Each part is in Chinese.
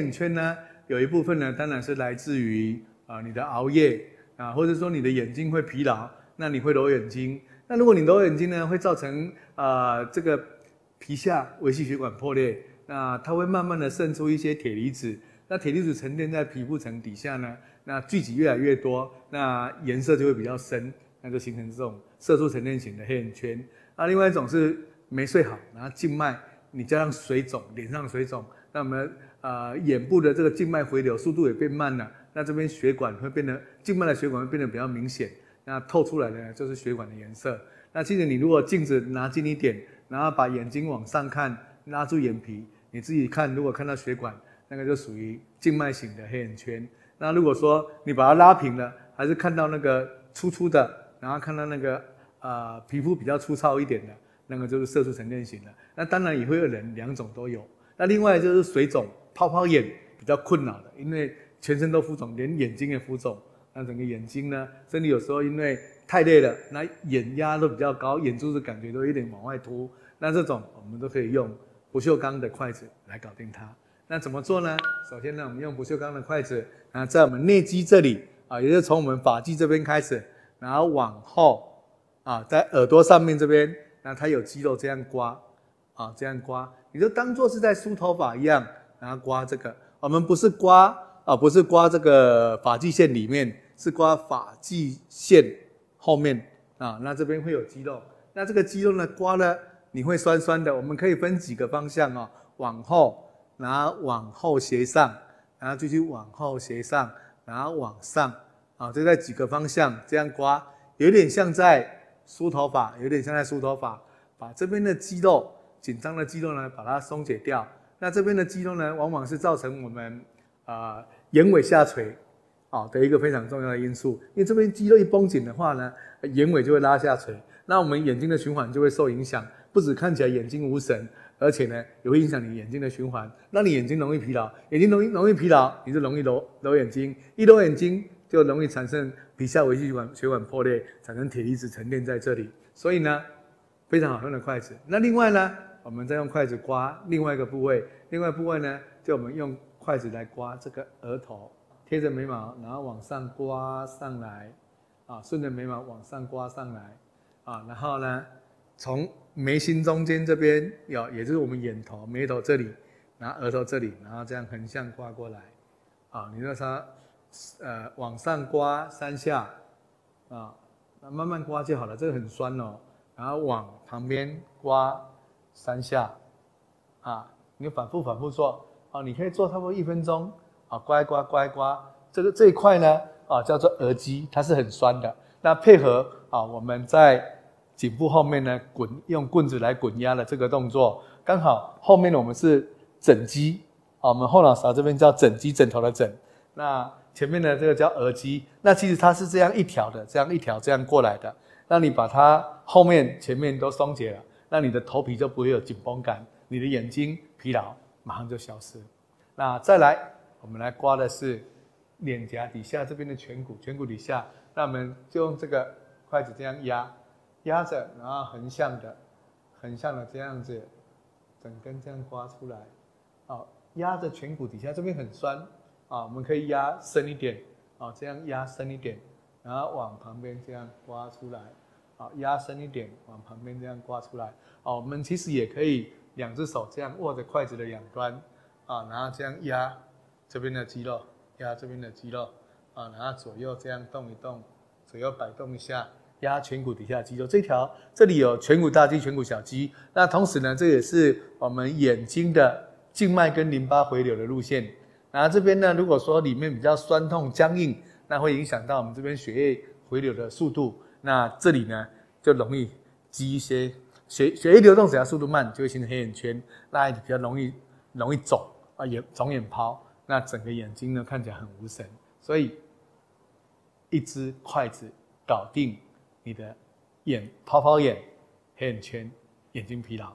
眼圈呢，有一部分呢，当然是来自于你的熬夜或者说你的眼睛会疲劳，那你会揉眼睛。那如果你揉眼睛呢，会造成这个皮下微细血管破裂，那它会慢慢的渗出一些铁离子，那铁离子沉淀在皮肤层底下呢，那聚集越来越多，那颜色就会比较深，那就形成这种色素沉淀型的黑眼圈。那另外一种是没睡好，然后静脉你加上水肿，脸上水肿，那我们眼部的这个静脉回流速度也变慢了，那这边血管会变得静脉的血管会变得比较明显，那透出来的呢就是血管的颜色。那其实你如果镜子拿近一点，然后把眼睛往上看，拉住眼皮，你自己看，如果看到血管，那个就属于静脉型的黑眼圈。那如果说你把它拉平了，还是看到那个粗粗的，然后看到那个皮肤比较粗糙一点的，那个就是色素沉淀型的。那当然也会有人两种都有。那另外就是水肿、泡泡眼比较困扰的，因为全身都浮肿，连眼睛也浮肿。那整个眼睛呢，甚至有时候因为太累了，那眼压都比较高，眼珠子感觉都有点往外凸。那这种我们都可以用不锈钢的筷子来搞定它。那怎么做呢？首先呢，我们用不锈钢的筷子，然后在我们内肌这里也就是从我们发际这边开始，然后往后在耳朵上面这边，那它有肌肉这样刮这样刮，你就当作是在梳头发一样，然后刮这个。我们不是刮这个发际线里面，是刮发际线后面那这边会有肌肉。那这个肌肉呢，刮了你会酸酸的。我们可以分几个方向往后，然后往后斜上，然后继续往后斜上，然后往上就在几个方向这样刮，有点像在梳头发，把这边的肌肉紧张的肌肉呢，把它松解掉。那这边的肌肉呢，往往是造成我们眼尾下垂的一个非常重要的因素。因为这边肌肉一绷紧的话呢，眼尾就会拉下垂，那我们眼睛的循环就会受影响，不只看起来眼睛无神，而且呢也会影响你眼睛的循环，让你眼睛容易疲劳。眼睛容易疲劳，你就容易揉眼睛，一揉眼睛就容易产生皮下微细血管破裂，产生铁离子沉淀在这里。所以呢，非常好用的筷子。那另外呢，我们再用筷子刮另外一个部位，呢，就我们用筷子来刮这个额头，贴着眉毛，然后往上刮上来顺着眉毛往上刮上来然后呢，从眉心中间这边也就是我们眼头、眉头这里，然后额头这里，然后这样横向刮过来你让它往上刮3下慢慢刮就好了，这个很酸然后往旁边刮3下你反复做你可以做差不多1分钟刮一刮。这一块呢叫做额肌，它是很酸的。那配合我们在颈部后面呢用棍子来滚压的这个动作，刚好后面我们是枕肌我们后脑勺这边叫枕肌，枕头的枕。那前面的这个叫额肌，那其实它是这样一条的，这样一条这样过来的。那你把它后面前面都松解了，那你的头皮就不会有紧绷感，你的眼睛疲劳马上就消失。那再来我们来刮的是脸颊底下这边的颧骨底下，那我们就用这个筷子这样压着，然后横向的这样子整根这样刮出来压着颧骨底下这边很酸我们可以压深一点这样压深一点，然后往旁边这样刮出来压深一点，往旁边这样刮出来我们其实也可以2只手这样握着筷子的两端然后这样压这边的肌肉，压这边的肌肉然后左右这样动一动，左右摆动一下，压颧骨底下的肌肉。这里有颧骨大肌、颧骨小肌。那同时呢，这也是我们眼睛的静脉跟淋巴回流的路线。然后这边呢，如果说里面比较酸痛僵硬，那会影响到我们这边血液回流的速度。那这里呢，就容易积一些血液流动，只要速度慢，就会形成黑眼圈，那比较容易肿肿眼泡。那整个眼睛呢看起来很无神，所以一只筷子搞定你的泡泡眼、黑眼圈、眼睛疲劳。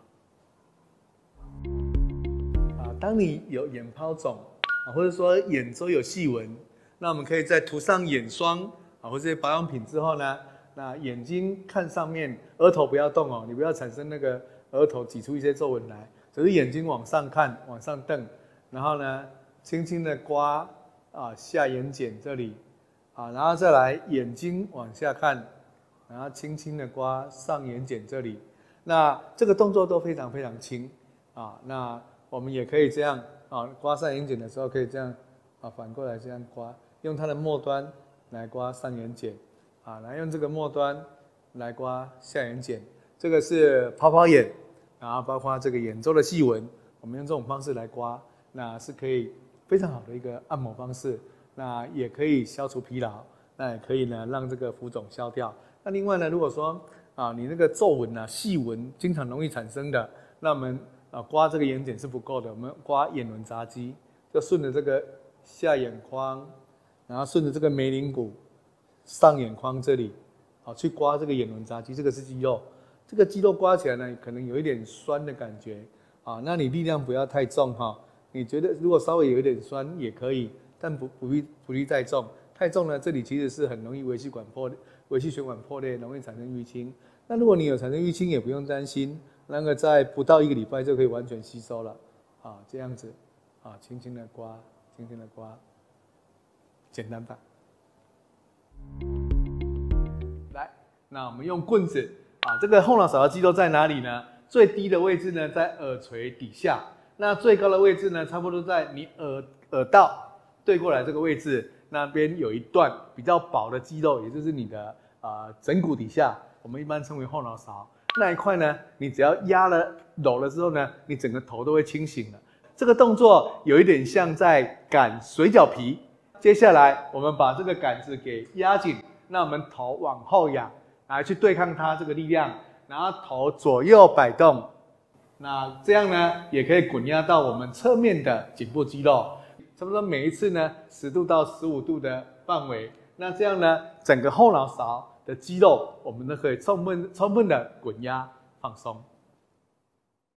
当你有眼泡肿或者说眼周有细纹，那我们可以在涂上眼霜或者保养品之后呢，那眼睛看上面，额头不要动你不要产生那个额头挤出一些皱纹来，只是眼睛往上看，往上瞪，然后呢轻轻的刮下眼睑这里然后再来眼睛往下看，然后轻轻的刮上眼睑这里。那这个动作都非常非常轻那我们也可以这样刮上眼睑的时候可以这样反过来这样刮，用它的末端来刮上眼睑来用这个末端来刮下眼睑。这个是泡泡眼，然后包括这个眼周的细纹，我们用这种方式来刮，那是可以非常好的一个按摩方式。那也可以消除疲劳，那也可以呢让这个浮肿消掉。那另外呢，如果说你那个皱纹细纹经常容易产生的，那我们刮这个眼睑是不够的，我们刮眼轮匝肌，就顺着这个下眼眶，然后顺着这个眉棱骨、上眼眶这里，去刮这个眼轮匝肌，这个是肌肉。这个肌肉刮起来呢，可能有一点酸的感觉那你力量不要太重你觉得如果稍微有一点酸也可以，但不必太重。太重呢，这里其实是很容易微细血管破裂，容易产生淤青。那如果你有产生淤青，也不用担心，那个在不到1个礼拜就可以完全吸收了这样子轻轻的刮，轻轻的刮，简单吧。来，那我们用棍子这个后脑勺的肌肉在哪里呢？最低的位置呢在耳垂底下，那最高的位置呢差不多在你耳道对过来这个位置，那边有一段比较薄的肌肉，也就是你的枕骨底下，我们一般称为后脑勺那一块呢，你只要压了揉了之后呢，你整个头都会清醒了。这个动作有一点像在擀水饺皮。接下来我们把这个杆子给压紧，那我们头往后仰来去对抗它这个力量，然后头左右摆动，那这样呢也可以滚压到我们侧面的颈部肌肉，差不多每一次呢10度到15度的范围。那这样呢，整个后脑勺的肌肉我们都可以充分的滚压放松。